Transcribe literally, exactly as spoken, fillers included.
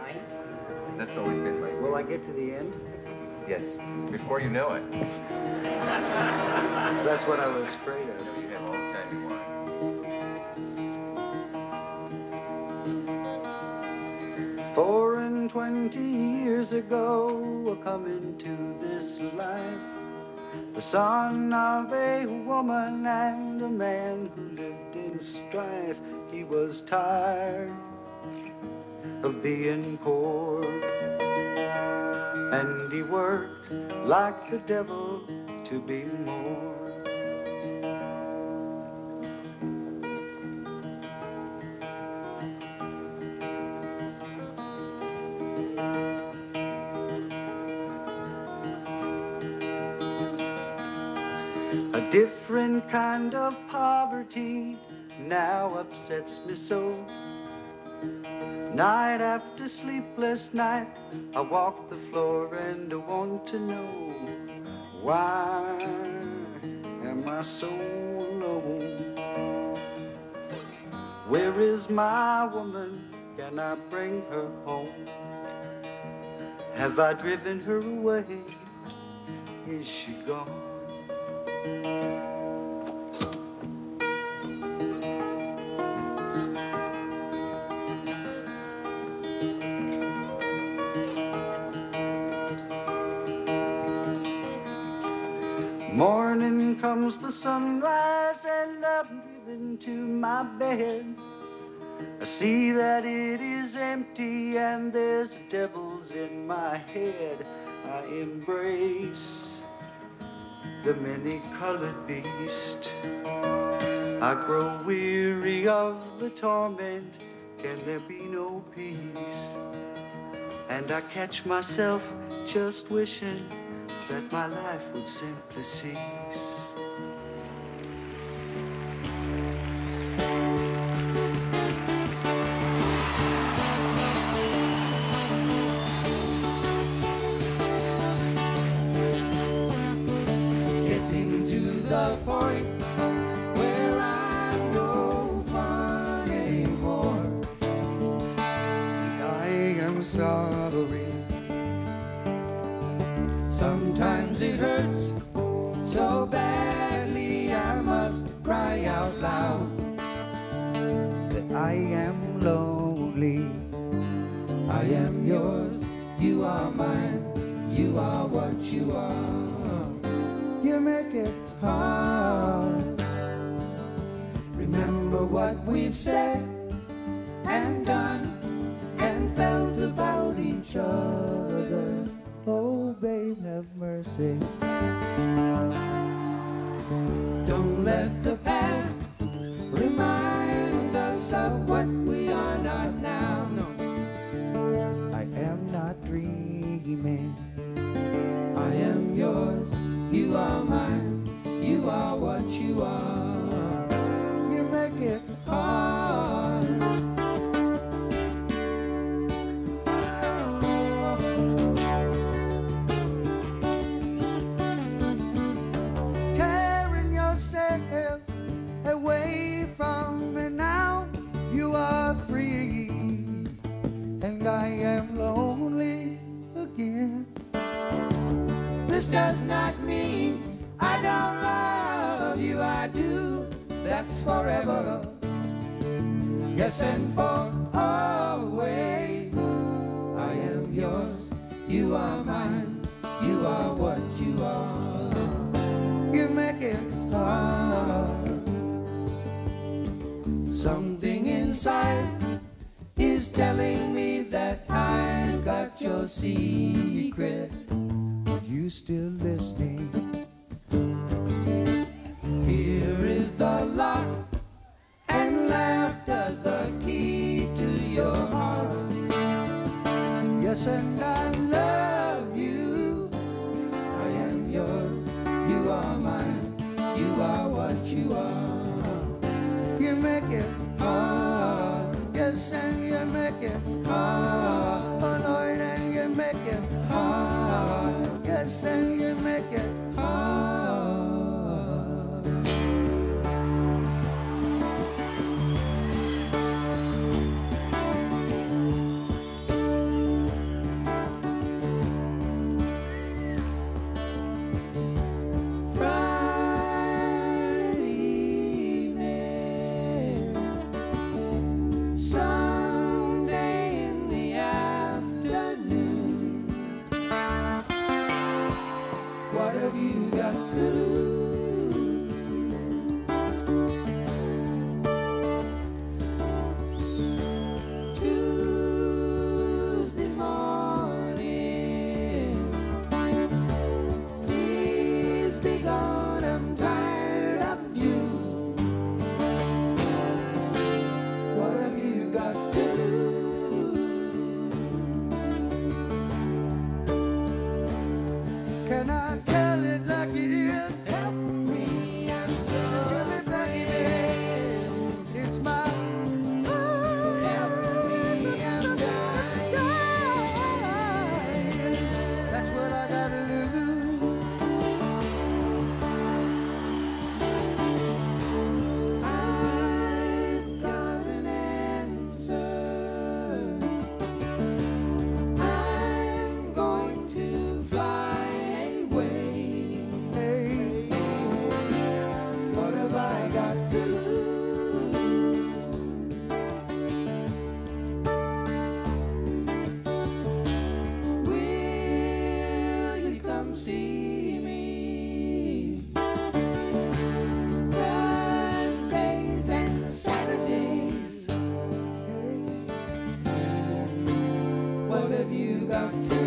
nine? That's always been my... Will I get to the end? Yes, before you know it. That's what I was afraid of. You know, you have all the time you want. Four and twenty years ago, I come into this life, the son of a woman and a man who lived in strife. He was tired of being poor, and he worked like the devil to be more. A different kind of poverty now upsets me so. Night after sleepless night, I walk the floor and I want to know, why am I so alone? Where is my woman? Can I bring her home? Have I driven her away? Is she gone? Morning comes the sunrise and I'm driven to my bed. I see that it is empty and there's devils in my head. I embrace the many-colored beast. I grow weary of the torment. Can there be no peace? And I catch myself just wishing that my life would simply cease. It's getting to the point where I'm no fun anymore. I am sorry. Sometimes it hurts so badly I must cry out loud that I am lonely. I am yours, you are mine, you are what you are. You make it hard. Remember what we've said and done and felt about each other. Oh, babe, have mercy. Don't let the past remind us of what we are not now. No, I am not dreaming. I am yours, you are mine, you are what you are. You make it hard. Away from me now, you are free, and I am lonely again. This does not mean I don't love you, I do, that's forever, yes, and for always. I am yours, you are mine, you are what you are. You make it hard. Something inside is telling me that I got your secret. Are you still listening? Fear is the lock and laughter the key to your heart. Yes, and I love you. I am yours, you are mine, you are what you are. You make it hard, yes, and you make it hard, oh Lord, and you make it hard, yes, and you make it hard. got to